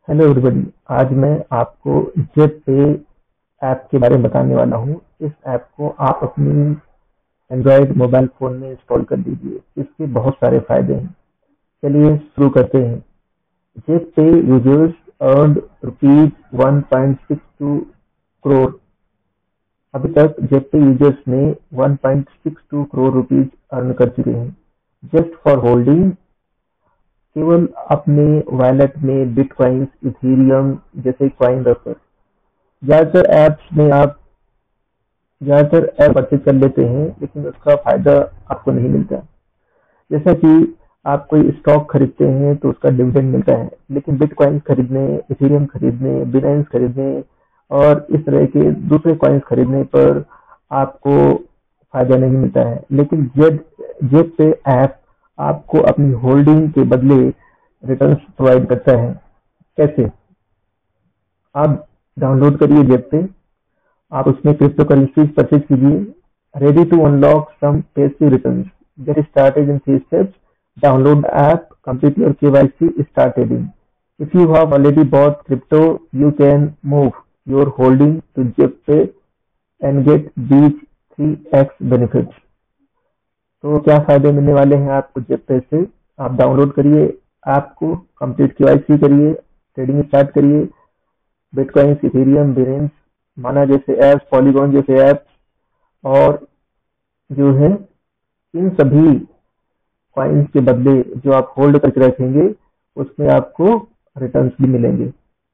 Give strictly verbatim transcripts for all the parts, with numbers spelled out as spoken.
Hello everybody. आज मैं आपको जेट पे ऐप के बारे में बताने वाला हूँ। इस ऐप को आप अपनी एंड्रॉयड मोबाइल फ़ोन में इंस्टॉल कर दीजिए। इसके बहुत सारे फ़ायदे हैं। चलिए शुरू करते हैं। Jet Pay users earned rupees one point six two crore. अभी तक जेट पे यूजर्स ने one point six two crore rupees earn कर चुके हैं जस्ट फॉर होल्डिंग केवल अपने वॉलेट में बिटकॉइंस, इथेरियम जैसे कॉइन रखकर। ज़्यादातर ऐप्स में आप ज़्यादातर ऐप परचेज कर लेते हैं, लेकिन उसका फ़ायदा आपको नहीं मिलता। जैसा कि आप कोई स्टॉक खरीदते हैं तो उसका डिविडेंड मिलता है, लेकिन बिटकॉइन खरीदने, इथेरियम खरीदने, बिनांस खरीदने और इस तरह के दूसरे कॉइन्स खरीदने पर आपको फ़ायदा नहीं मिलता है। लेकिन जेड जेट पे ऐप आपको अपनी होल्डिंग के बदले रिटर्न्स प्रोवाइड करता है। कैसे? आप डाउनलोड करिए जेट पे, आप उसमें क्रिप्टो करेंसीज परचेज कीजिए। Ready to unlock some passive returns, get started in three steps, download app, complete your KYC, start trading. If you have already bought crypto, you can move your holding to Jet Pay and get these three X benefits. तो क्या फायदे मिलने वाले हैं आपको jet पे से? आप डाउनलोड करिए ऐप को, कंप्लीट केवाईसी करिए, ट्रेडिंग स्टार्ट करिए। बिटकॉइन, इथेरियम, बिनेंस, माना जैसे ऐप्स, पॉलीगॉन जैसे ऐप्स और जो है इन सभी कॉइन्स के बदले जो आप होल्ड करके रखेंगे उसमें आपको रिटर्न्स भी मिलेंगे।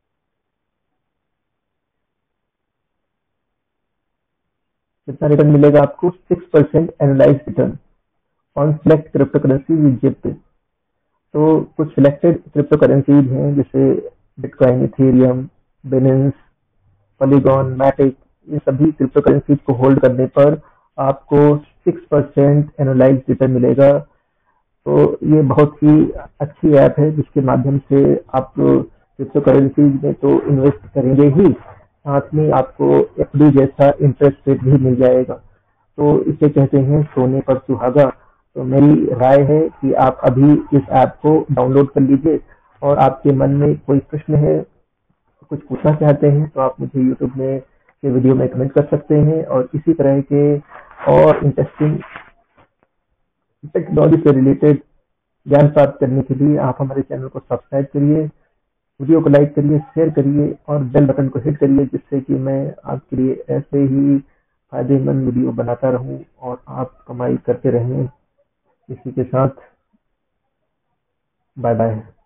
कितना रिटर्न मिलेगा आपको? Six percent annualise return on select crypto currency with Jet Pay. तो कुछ सिलेक्टेड क्रिप्टो करेंसीज हैं जैसे bitcoin, ethereum, binance, polygon, matic. ये सभी क्रिप्टो करेंसीज को होल्ड करने पर आपको सिक्स परसेंट एनुअलाइज रिटर्न मिलेगा। तो ये बहुत ही अच्छी ऐप है जिसके माध्यम से आप क्रिप्टो करेंसीज में तो इन्वेस्ट करेंगे ही, साथ में आपको एफडी जैसा इंटरेस्ट रेट भी मिल जाएगा। तो इसे कहते हैं सोने पर सुहागा। तो मेरी राय है कि आप अभी इस ऐप को डाउनलोड कर लीजिए और आपके मन में कोई प्रश्न है, कुछ पूछना चाहते हैं तो आप मुझे यूट्यूब में के वीडियो में कमेंट कर सकते हैं। और इसी तरह के और इंटरेस्टिंग टेक्नोलॉजी से रिलेटेड ज्ञान प्राप्त करने के लिए आप हमारे चैनल को सब्सक्राइब करिए, वीडियो को लाइक करिए, शेयर करिए और बेल बटन को हिट करिए, जिससे कि मैं आपके लिए ऐसे ही फायदेमंद वीडियो बनाता रहूं और आप कमाई करते रहें। इसी के साथ बाय बाय।